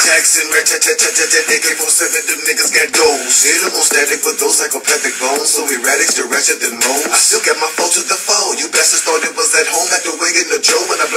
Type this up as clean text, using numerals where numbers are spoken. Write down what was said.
Jackson, AK-47, them niggas got goals. Hit them on static with those psychopathic bones. So erratic, directed than moles. I still got my foe to the foe. You bastards thought it was at home, back away in the Joe when I